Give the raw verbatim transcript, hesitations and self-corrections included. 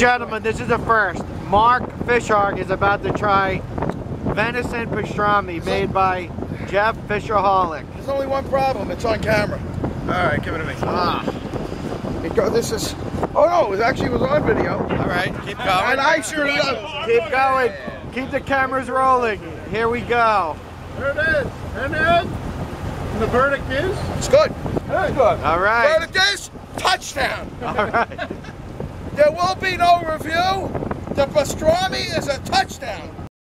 gentlemen, this is a first. Mark Fishhawk is about to try venison pastrami made by Jeff Fisherholic. There's only one problem, it's on camera. Alright, give it to me. Ah. It go, this is, oh no, it was actually it was on video. Alright, keep going. And I sure love Keep going. Keep the cameras rolling. Here we go. There it is. And then, and the verdict is? It's good. Very good. Alright. Verdict is, touchdown. Alright. There will be no review. The pastrami is a touchdown.